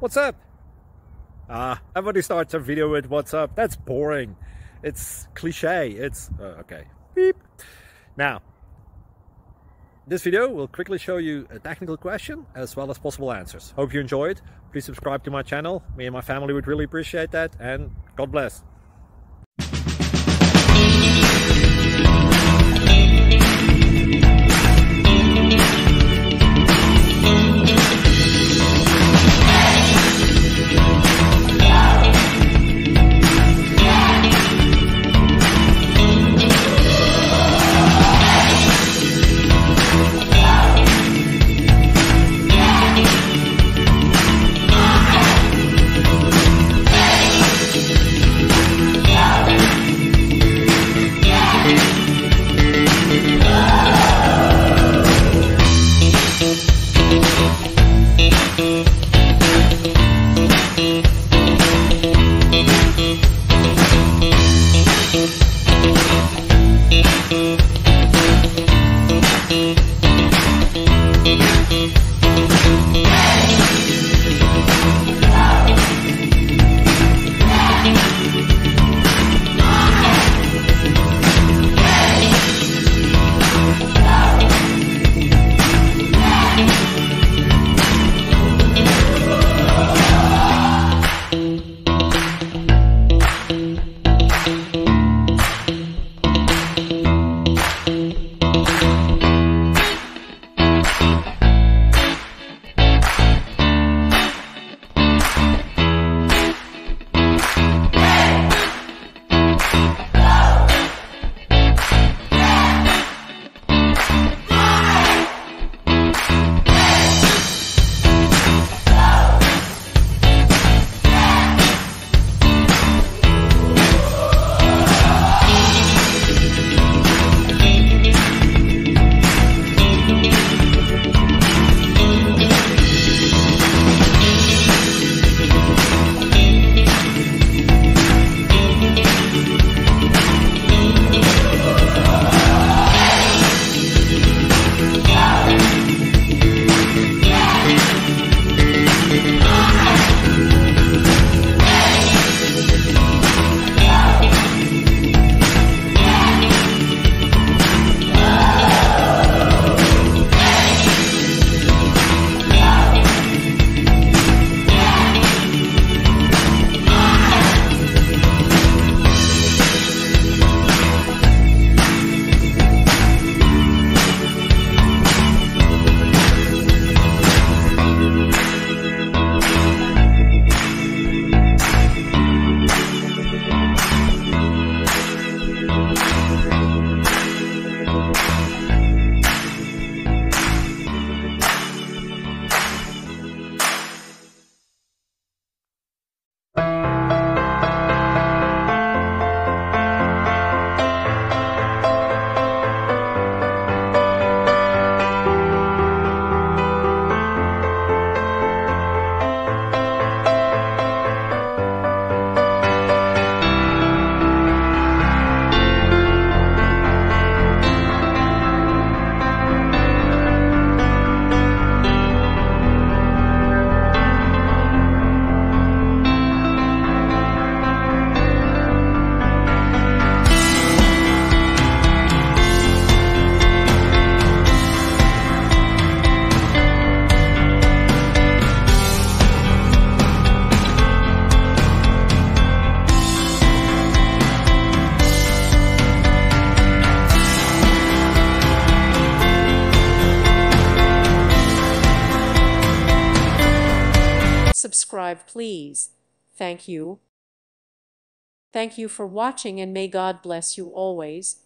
What's up? Everybody starts a video with what's up. That's boring. It's cliche. It's okay. Beep. Now, this video will quickly show you a technical question as well as possible answers. Hope you enjoyed. Please subscribe to my channel. Me and my family would really appreciate that, and God bless. Subscribe, please. Thank you. Thank you for watching, and may God bless you always.